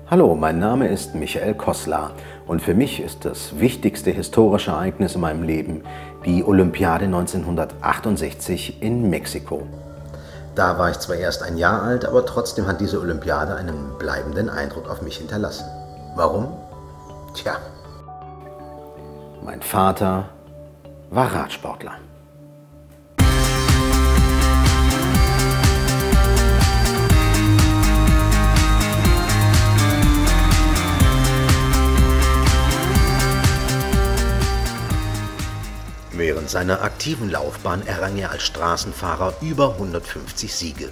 Hallo, mein Name ist Michael Kossler und für mich ist das wichtigste historische Ereignis in meinem Leben die Olympiade 1968 in Mexiko. Da war ich zwar erst ein Jahr alt, aber trotzdem hat diese Olympiade einen bleibenden Eindruck auf mich hinterlassen. Warum? Tja, mein Vater war Radsportler. Während seiner aktiven Laufbahn errang er als Straßenfahrer über 150 Siege.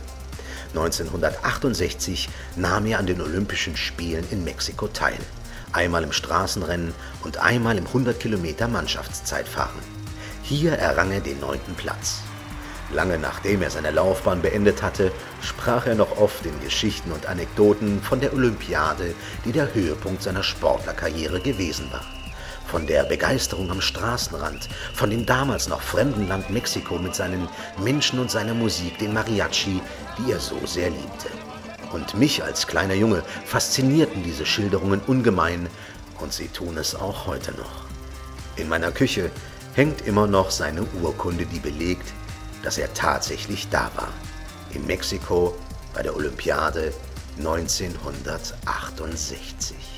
1968 nahm er an den Olympischen Spielen in Mexiko teil, einmal im Straßenrennen und einmal im 100 Kilometer Mannschaftszeitfahren. Hier errang er den 9. Platz. Lange nachdem er seine Laufbahn beendet hatte, sprach er noch oft in Geschichten und Anekdoten von der Olympiade, die der Höhepunkt seiner Sportlerkarriere gewesen war. Von der Begeisterung am Straßenrand, von dem damals noch fremden Land Mexiko mit seinen Menschen und seiner Musik, den Mariachi, die er so sehr liebte. Und mich als kleiner Junge faszinierten diese Schilderungen ungemein und sie tun es auch heute noch. In meiner Küche hängt immer noch seine Urkunde, die belegt, dass er tatsächlich da war, in Mexiko bei der Olympiade 1968.